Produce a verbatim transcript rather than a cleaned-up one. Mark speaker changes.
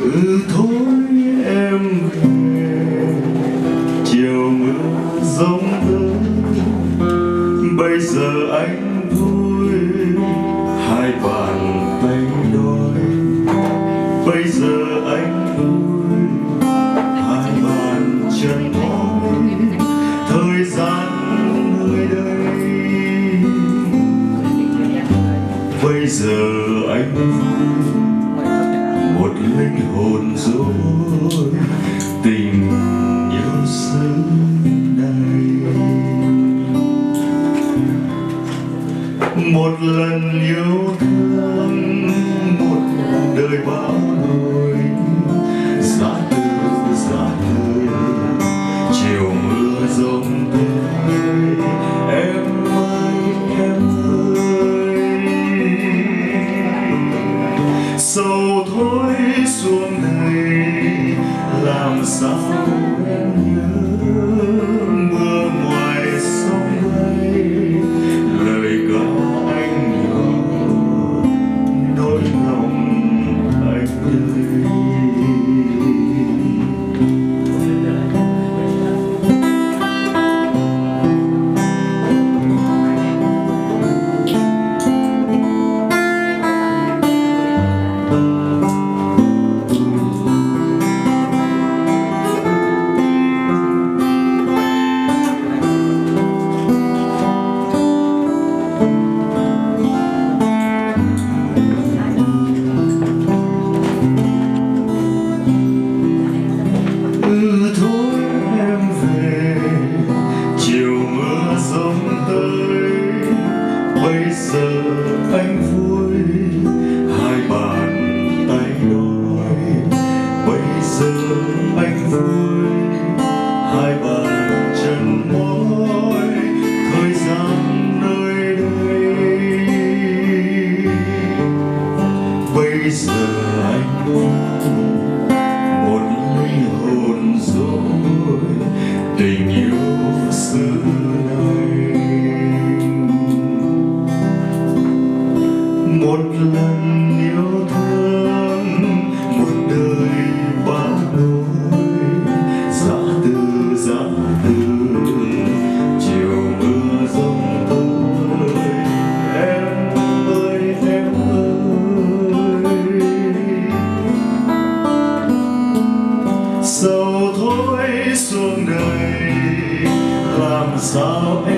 Speaker 1: Ừ thôi em về, chiều mưa giông tới, bây giờ anh vui hai bàn tay đôi. Bây giờ anh vui hai bàn chân mỏi, thời gian nơi đây. Bây giờ anh vui một linh hồn dối, tình yêu xứ này. Một lần yêu thương, một đời bao nỗi, giá từ giá từ chiều mưa giông tới. Em ơi em ơi, sầu thôi xuống đây, làm sao em nhớ mưa ngoài sông bay, lời ca anh nhỏ nỗi lòng anh ơi. Ừ thôi em về, chiều mưa giông tới, bây giờ anh vui hai bàn tay đôi. Bây giờ anh vui hai bàn chân mỏi, thời gian nơi đây. Bây giờ anh vui một linh hồn dối, tình yêu xứ này. Một lần yêu thương, một đời bao nỗi, giá từ giá từ chiều mưa giông tới. Em ơi em ơi, sầu thôi xuống đây, làm sao em